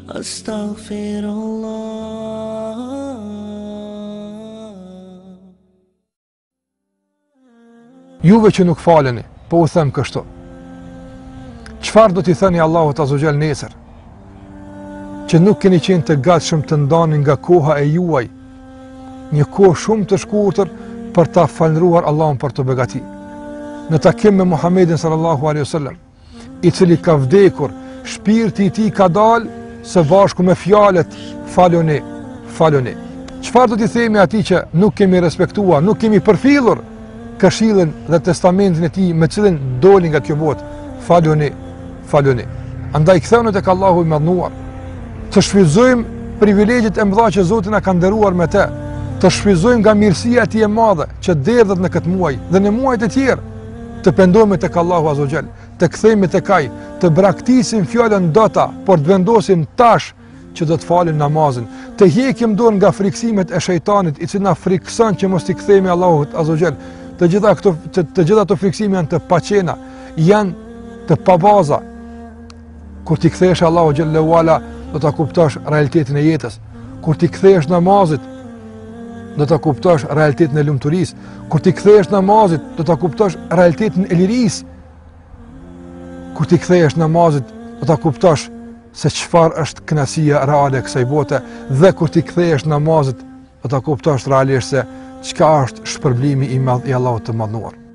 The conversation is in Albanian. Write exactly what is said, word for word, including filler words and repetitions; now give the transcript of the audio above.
astaghfirullah. Juve që nuk faleni, po u them kështu. Çfarë do t'i thëni Allahut Azza wa Jall nesër? Që nuk keni qenë të gatshëm të ndani nga koha e juaj një kohë shumë të shkurtër për ta falëruar Allahun për të begati. Në takim me Muhammedin sallallahu alaihi wasallam, i cili ka vdekur, shpirti i tij ka dalë së bashku me fjalët faloni, faloni. Çfarë do t'i themi atij që nuk kemi respektuar, nuk kemi përfillur këshillën dhe testamentin e tij me cilin doli nga kjo botë? Faloni, faloni. Andaj kthehuni tek Allahu i Madhnuar, të shfrytëzojmë privilegjet e mëdha që Zoti na ka dhëruar me të, të shfrytëzojmë nga mirësia e tij e madhe që derdhet në këtë muaj dhe në muajt e tjerë, të pendohemi tek Allahu Azza wa Jall, të kthehemi tek Ai, të braktisim fjalën dota, por të vendosim tash që do të falim namazin, të heqim dorë nga friksimet e shejtanit i cili na frikson që mos i kthehemi Allahut Azza wa Jall. Të gjitha këto të, të gjitha ato friksime janë të paqena, janë të pabaza. Kur ti kthehesh Allahu xhallahu ala, do ta kuptosh realitetin e jetës. Kur ti kthehesh namazit, do ta kuptosh realitetin e lumturisë. Kur ti kthehesh namazit, do ta kuptosh realitetin e lirisë. Kur ti kthehesh namazit, do ta kuptosh se çfarë është kënaqësia reale e kësaj bote, dhe kur ti kthehesh namazit, do ta kuptosh realisht se çka është shpërblimi i madh i Allahut të Madhnuar.